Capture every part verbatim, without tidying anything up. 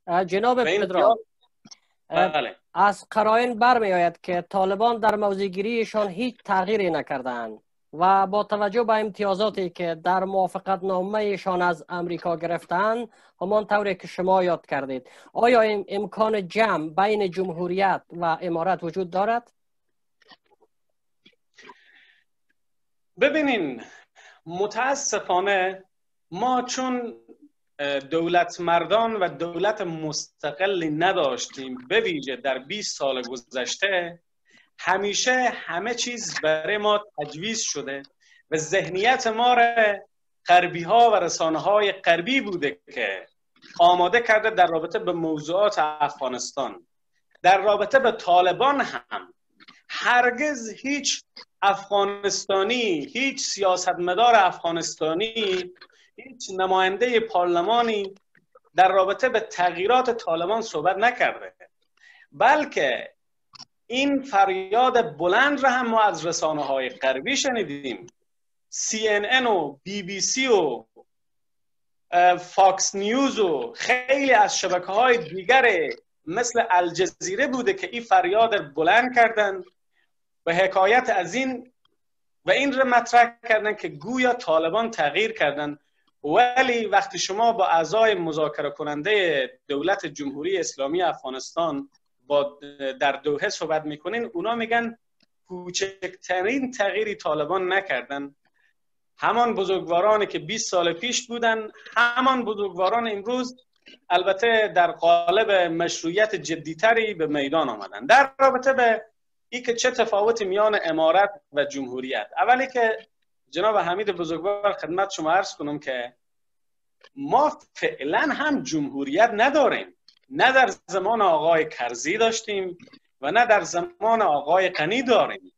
جناب پدرام، بله. از قرائن برمی آید که طالبان در موضع‌گیریشان هیچ تغییری نکردند و با توجه به امتیازاتی که در موافقت نامه‌شان از امریکا گرفتند، همان طوری که شما یاد کردید، آیا ام امکان جمع بین جمهوریت و امارت وجود دارد؟ ببینین، متاسفانه ما چون دولت مردان و دولت مستقلی نداشتیم، به ویژه در بیست سال گذشته، همیشه همه چیز برای ما تجویز شده و ذهنیت ما را غربی ها و رسانه های غربی بوده که آماده کرده در رابطه به موضوعات افغانستان. در رابطه به طالبان هم هرگز هیچ افغانستانی، هیچ سیاستمدار افغانستانی، هیچ نماینده پارلمانی در رابطه به تغییرات طالبان صحبت نکرده، بلکه این فریاد بلند را هم ما از رسانه های غربی شنیدیم. سی ان ان و بی بی سی و فاکس نیوز و خیلی از شبکه های دیگر مثل الجزیره بوده که این فریاد بلند کردن و حکایت از این و این را مطرح کردن که گویا طالبان تغییر کردن. ولی وقتی شما با اعضای مذاکره کننده دولت جمهوری اسلامی افغانستان با در دوحه صحبت میکنین، اونا میگن کوچکترین تغییری طالبان نکردن. همان بزرگوارانی که بیست سال پیش بودن، همان بزرگواران امروز البته در قالب مشروعیت جدیتری به میدان آمدن. در رابطه به این که چه تفاوت میان امارت و جمهوریت، اولی که جناب حمید بزرگوار خدمت شما عرض کنم که ما فعلا هم جمهوریت نداریم، نه در زمان آقای کرزی داشتیم و نه در زمان آقای غنی داریم.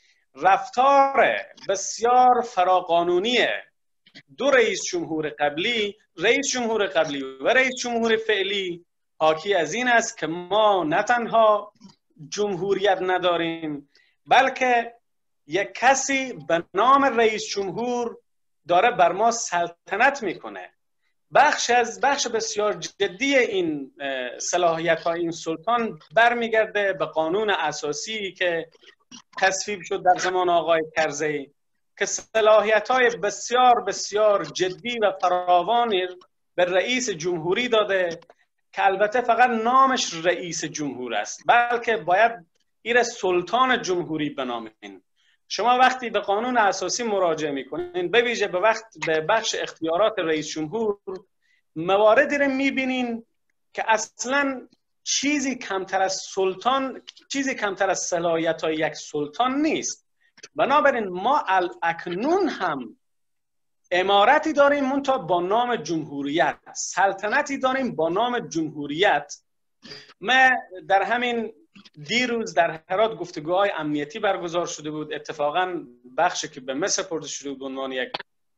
رفتار بسیار فراقانونی دو رئیس جمهور قبلی، رئیس جمهور قبلی و رئیس جمهور فعلی، حاکی از این است که ما نه تنها جمهوریت نداریم، بلکه یک کسی به نام رئیس جمهور داره بر ما سلطنت میکنه. بخش از بخش بسیار جدی این صلاحیت های این سلطان برمیگرده به قانون اساسی که تصویب شد در زمان آقای کرزی که صلاحیت های بسیار بسیار جدی و فراوانی به رئیس جمهوری داده که البته فقط نامش رئیس جمهور است، بلکه باید این سلطان جمهوری بنامین. شما وقتی به قانون اساسی مراجعه میکنین، به ویژه به وقت به بخش اختیارات رئیس جمهور، مواردی رو میبینین که اصلا چیزی کمتر از سلطان، چیزی کمتر از صلاحیت های یک سلطان نیست. بنابراین ما اکنون هم امارتی داریم منتها با نام جمهوریت، سلطنتی داریم با نام جمهوریت. ما در همین دیروز در هرات گفتگوهای امنیتی برگزار شده بود، اتفاقا بخشی که به مصر برده شده بود به عنوان یک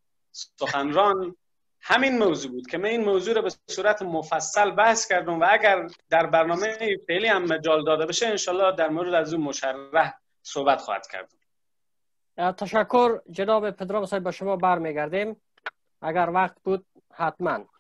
سخنران همین موضوع بود که من این موضوع رو به صورت مفصل بحث کردم و اگر در برنامه فعلی هم مجال داده بشه انشالله در مورد از اون مشرح صحبت خواهد کردم. تشکر جناب پدرام صاحب، با شما برمیگردیم اگر وقت بود حتما.